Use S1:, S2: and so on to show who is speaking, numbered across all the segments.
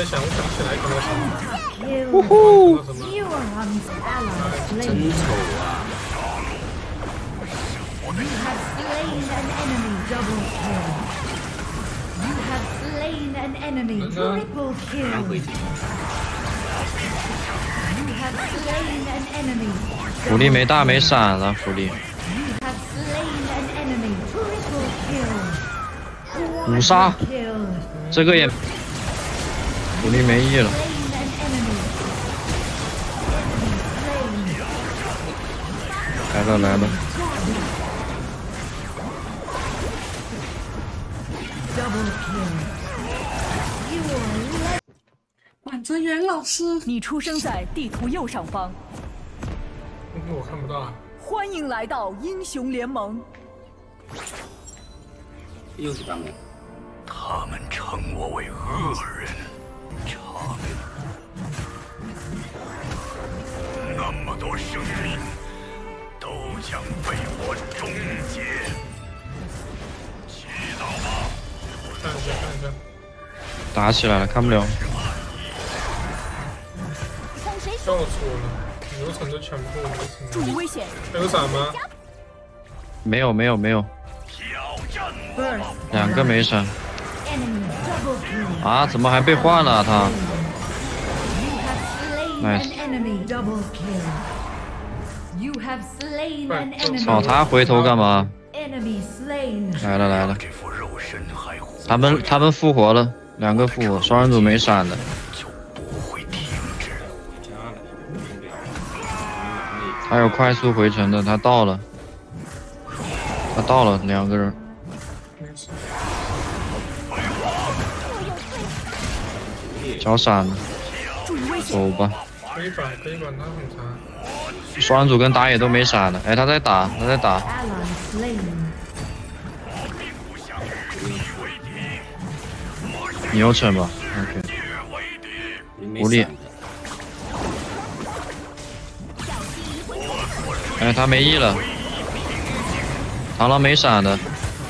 S1: 在想，我想起来可能什么？
S2: 呼呼，
S3: 真丑啊！
S4: You have slain an enemy double kill. You have slain an enemy triple kill. You have slain an enemy.
S2: 狐狸没大没闪了，狐狸。
S4: You have slain an enemy triple kill.
S2: 五杀，
S4: Kill.
S2: 这个也，狐狸没 E 了。
S4: Slain an enemy. Enemy slain.
S2: 来了来了，
S4: Double kill. You are
S5: 管泽元老师，
S6: 你出生在地图右上方，
S1: 我看不到啊。
S6: 欢迎来到英雄联盟。
S3: 又是弹幕。
S7: 他们称我为恶人，长。那么多生命都将被我终结。祈祷吧。
S1: 看一下看一下。
S2: 打起来了，看不了。
S1: 叫错了，流程都全部没成。
S6: 注意危险！
S1: 还有闪吗？
S2: 没有没有没有，两个没闪。
S4: enemy double kill.
S2: 啊，怎么还被换了他？
S4: You have slain
S2: Nice.
S4: an enemy double kill. You have slain an enemy.
S2: 操，他回头干嘛？
S4: Enemy slain.
S2: 来了来了，
S7: 这副肉身还活，
S2: 他们复活了，两个复活，双人组没闪的。
S7: 就不会停止。
S3: 加了，
S2: 他有快速回城的，他到了，两个人。交闪了，走吧。
S1: 可以转，可以转，他很长。
S2: 双人组跟打野都没闪了，哎，他在打，他在打。
S4: Ally slain.
S2: 你有惩吧 ？OK。狐狸。哎，他没 E 了。螳螂没闪的。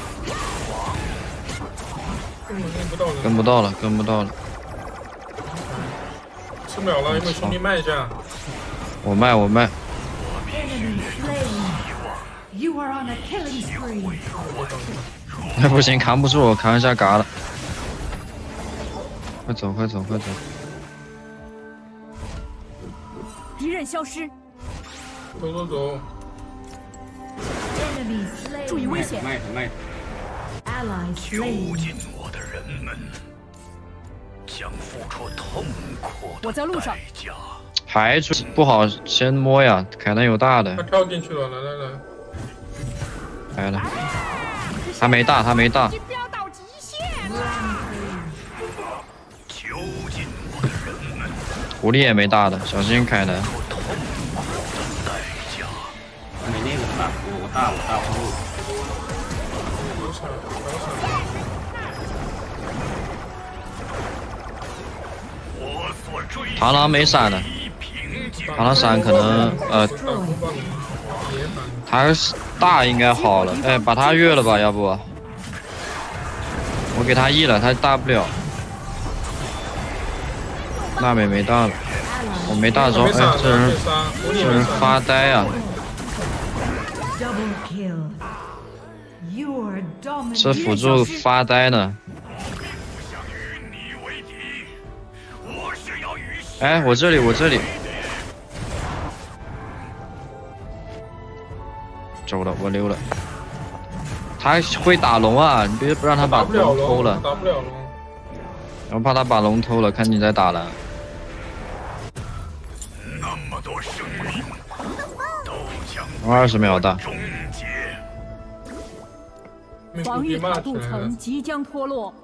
S2: 跟不到了，跟不到了。
S1: 10秒了，有没有兄弟卖一下？
S2: 我卖。
S4: Enemy slain. You are on a killing spree.
S2: 那不行，扛不住，我扛一下嘎了。快走，快走，快走！
S6: 敌人消失，
S1: 走。
S4: Enemy slain.
S6: 注意危险！
S3: 卖。
S4: Ally
S7: 囚
S4: slain.
S7: 禁我的人们将付出痛苦的
S6: 我在路上
S7: 代价。
S2: 排除不好，先摸呀。凯南有大的
S1: 他，跳进去了，来。
S2: 来了。他没大，他没大。
S6: 飙到极限！
S7: 囚禁我的人们
S2: 狐狸也没大的，小心凯南。
S7: 付出痛苦的代价。
S3: 没那个大，我大不入。
S2: 螳螂没闪的，螳螂闪可能他大应该好了，哎，把他越了吧，要不我给他 E 了，他大不了。娜美没大了，我没大招，哎，这人发呆啊！
S4: Double kill. You are
S2: 这
S4: dominant.
S2: 辅助发呆呢。哎，我这里。走了，我溜了。他会打龙啊，你别不让他把龙偷了。
S1: 打不了龙。
S2: 我怕他把龙偷了，看你在打蓝。
S7: 那么多生命都将
S2: 20秒大。
S7: 终结。
S6: 防御塔镀层即将脱落。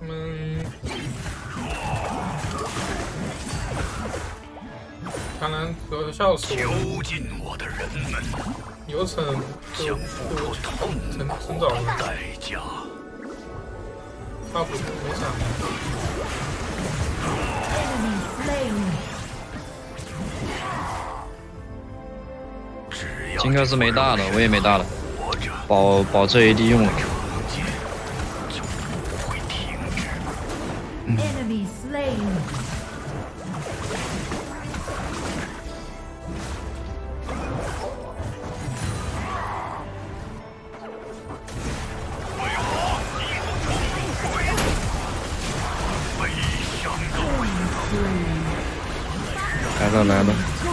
S1: 螳螂都笑死我了。
S7: 囚禁我的人们
S1: 流程
S7: 将付出痛苦的代价。
S1: 差不多没闪。
S4: Enemy slain.
S2: 金克斯没大了，我也没大了，保这 AD 用了。
S4: Enemy slain.
S2: 来了来了，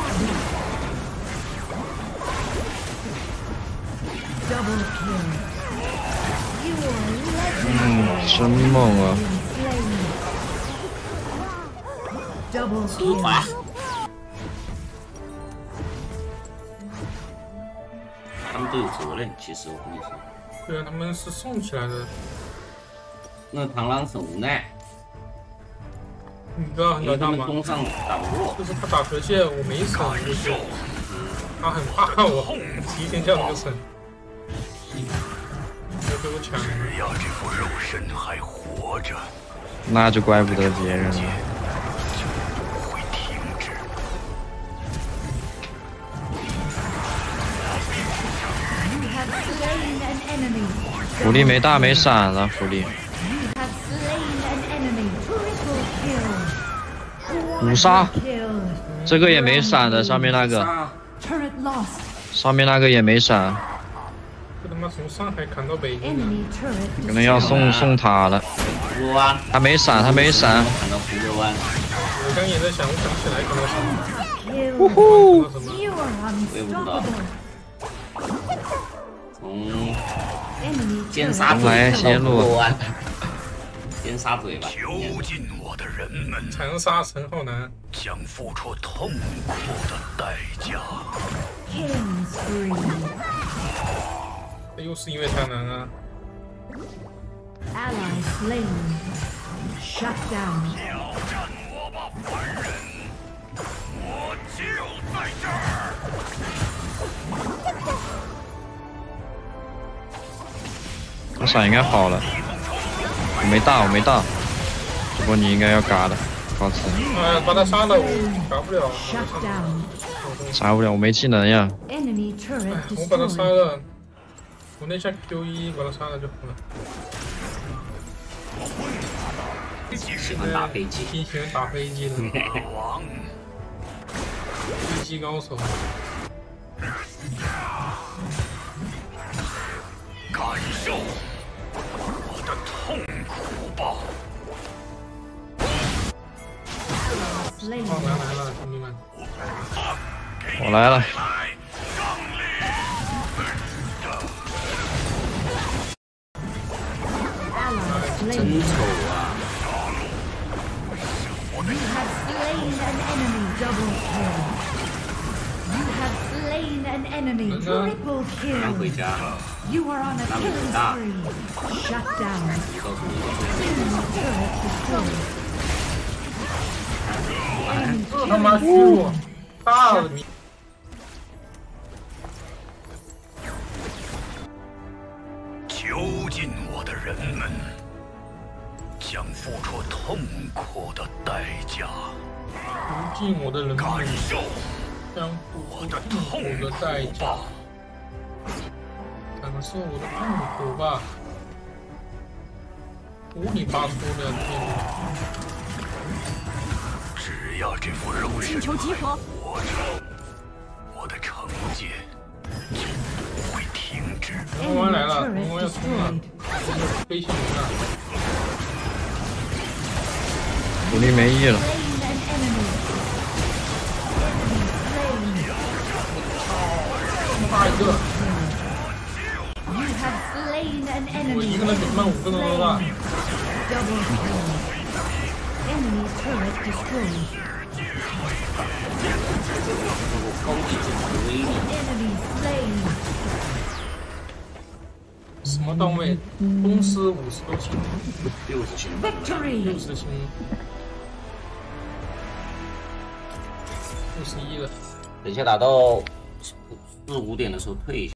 S4: Double kill. You are legendary.
S2: 真猛啊！
S4: Slain. Double kill.
S3: 他们都有责任，其实我跟你说，
S1: 对啊，他们是送起来的。
S3: 那螳螂是无奈，
S1: 你知道
S3: 因为他们
S1: 吗？
S3: 东上打不过。
S1: 就是他打河蟹，我没省，就是他很怕我提前叫那个省，要被我抢了。
S7: 只要这副肉身还活着，
S2: 那就怪不得别人了。
S7: 不会停止。
S4: You have slain an enemy.
S2: 狐狸没大没闪了，狐狸
S4: You have slain an enemy. Triple kill.
S2: 五杀，
S4: Kill.
S2: 这个也没闪的，上面那个，
S4: Turret lost.
S2: 上面那个也没闪，
S1: 这他妈从上海砍到北京，
S4: Enemy turret
S2: 可能要送他了。
S3: 葫芦湾，
S2: 他没闪，他没闪。
S3: 砍到葫芦湾，
S1: 我刚也在想，我想不起来砍到什么，
S4: kill.
S1: 砍到什么。
S4: You are unstoppable.
S3: 从
S4: Enemy
S3: 尖
S4: turret
S3: 沙咀
S2: 来
S3: 砍到
S2: 先录
S3: 葫芦湾，尖沙咀吧。
S7: 囚禁我的人们
S1: 长沙陈浩南，
S7: 将付出痛苦的代价。
S4: killing spree.
S1: 这又是因为太难啊！
S4: Ally slain. Shut down.
S7: 挑战我吧，凡人！我就在这儿。
S2: 我闪应该好了，我没大，我没大。不过你应该要嘎的，告辞。
S1: 哎呀，把他杀了，我打不了。
S4: Shut down.
S2: 杀不了，我没技能呀。
S4: Enemy
S1: 哎
S4: turret，
S1: 我把他杀
S4: destroyed.
S1: 了，我那下 Q1 把他杀了就好了。
S3: 喜欢打飞机，
S1: 挺喜欢打飞机的，
S7: 王，
S1: 飞机高手。
S7: 感受我的痛苦吧！
S4: Slain.
S1: 浩南来了，兄弟们！
S2: 我来了，
S7: 来，胜利！
S4: Ally
S3: 真
S4: slain.
S3: 丑啊！
S4: You have slain an enemy. Double kill. You have slain an enemy. Triple
S3: 赶回
S4: kill.
S3: 家，
S4: You are on a killing spree. Shut down.
S3: 告诉你，
S4: Enemy turret destroyed. Enemy
S1: 这他妈虚弱，大了你！
S7: 囚禁我的人们将付出痛苦的代价。
S1: 囚禁我的人
S7: 感
S1: 们
S7: 受
S1: 将付出
S7: 我的
S1: 痛苦的代价，
S7: 吧！
S1: 感受我的痛苦吧！无理八出的天
S7: 只要这副肉身
S6: 请求集合。
S7: 活着，我的惩戒就不会停止。
S1: 龙王来
S4: enemy
S1: 了，龙
S4: turret
S1: 王要冲了
S4: destroyed.，
S1: 飞行员了，
S2: 狐狸没 E 了，
S4: Slain an enemy. Enemy slain.
S1: 这么大一个，
S4: You have slain an
S1: 我一
S4: enemy.
S1: 个人比他们5个人都大。
S4: Double kill. Enemy turret destroyed.
S3: 高级种的威力，
S4: Enemy slain.
S1: 什么段位？公司50都行
S3: 60星。
S4: Victory.
S1: ，60星，61了。
S3: 等一下打到4、5点的时候退一下。